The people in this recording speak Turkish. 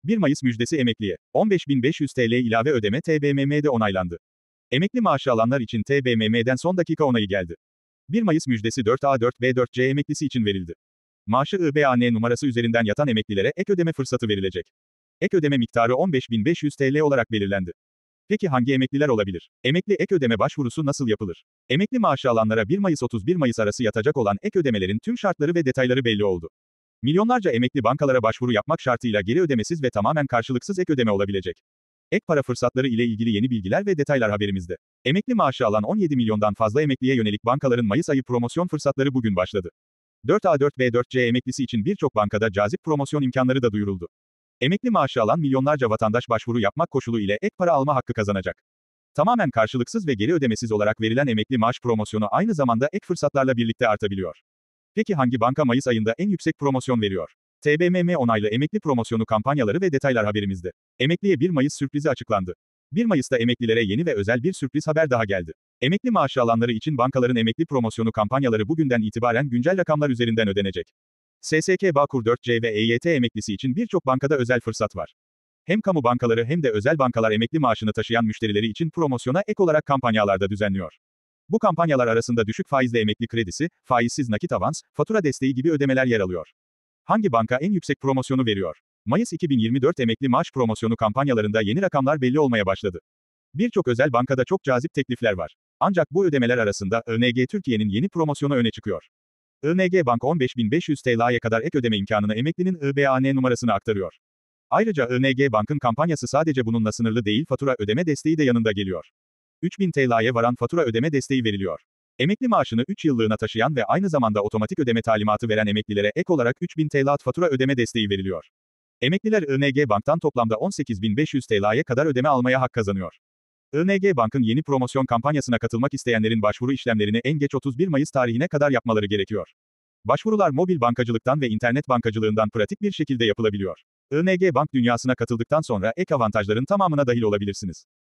1 Mayıs müjdesi emekliye. 15.500 TL ilave ödeme TBMM'de onaylandı. Emekli maaşı alanlar için TBMM'den son dakika onayı geldi. 1 Mayıs müjdesi 4A4B4C emeklisi için verildi. Maaşı IBAN numarası üzerinden yatan emeklilere ek ödeme fırsatı verilecek. Ek ödeme miktarı 15.500 TL olarak belirlendi. Peki hangi emekliler olabilir? Emekli ek ödeme başvurusu nasıl yapılır? Emekli maaşı alanlara 1 Mayıs-31 Mayıs arası yatacak olan ek ödemelerin tüm şartları ve detayları belli oldu. Milyonlarca emekli bankalara başvuru yapmak şartıyla geri ödemesiz ve tamamen karşılıksız ek ödeme olabilecek. Ek para fırsatları ile ilgili yeni bilgiler ve detaylar haberimizde. Emekli maaşı alan 17 milyondan fazla emekliye yönelik bankaların Mayıs ayı promosyon fırsatları bugün başladı. 4A4B4C emeklisi için birçok bankada cazip promosyon imkanları da duyuruldu. Emekli maaşı alan milyonlarca vatandaş başvuru yapmak koşulu ile ek para alma hakkı kazanacak. Tamamen karşılıksız ve geri ödemesiz olarak verilen emekli maaş promosyonu aynı zamanda ek fırsatlarla birlikte artabiliyor. Peki hangi banka Mayıs ayında en yüksek promosyon veriyor? TBMM onaylı emekli promosyonu kampanyaları ve detaylar haberimizde. Emekliye 1 Mayıs sürprizi açıklandı. 1 Mayıs'ta emeklilere yeni ve özel bir sürpriz haber daha geldi. Emekli maaşı alanları için bankaların emekli promosyonu kampanyaları bugünden itibaren güncel rakamlar üzerinden ödenecek. SSK Bağkur 4C ve EYT emeklisi için birçok bankada özel fırsat var. Hem kamu bankaları hem de özel bankalar emekli maaşını taşıyan müşterileri için promosyona ek olarak kampanyalarda düzenliyor. Bu kampanyalar arasında düşük faizli emekli kredisi, faizsiz nakit avans, fatura desteği gibi ödemeler yer alıyor. Hangi banka en yüksek promosyonu veriyor? Mayıs 2024 emekli maaş promosyonu kampanyalarında yeni rakamlar belli olmaya başladı. Birçok özel bankada çok cazip teklifler var. Ancak bu ödemeler arasında ING Türkiye'nin yeni promosyonu öne çıkıyor. ING Bank 15.500 TL'ye kadar ek ödeme imkanını emeklinin IBAN numarasına aktarıyor. Ayrıca ING Bank'ın kampanyası sadece bununla sınırlı değil, fatura ödeme desteği de yanında geliyor. 3.000 TL'ye varan fatura ödeme desteği veriliyor. Emekli maaşını 3 yıllığına taşıyan ve aynı zamanda otomatik ödeme talimatı veren emeklilere ek olarak 3.000 TL fatura ödeme desteği veriliyor. Emekliler ING Bank'tan toplamda 18.500 TL'ye kadar ödeme almaya hak kazanıyor. ING Bank'ın yeni promosyon kampanyasına katılmak isteyenlerin başvuru işlemlerini en geç 31 Mayıs tarihine kadar yapmaları gerekiyor. Başvurular mobil bankacılıktan ve internet bankacılığından pratik bir şekilde yapılabiliyor. ING Bank dünyasına katıldıktan sonra ek avantajların tamamına dahil olabilirsiniz.